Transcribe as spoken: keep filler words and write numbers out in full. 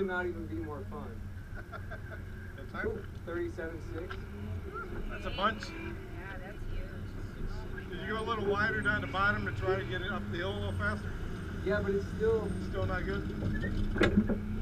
not even be more fun. That time? thirty-seven six. That's a bunch. Yeah, that's huge. Did you go a little wider down the bottom to try to get it up the hill a little faster? Yeah, but it's still Still not good?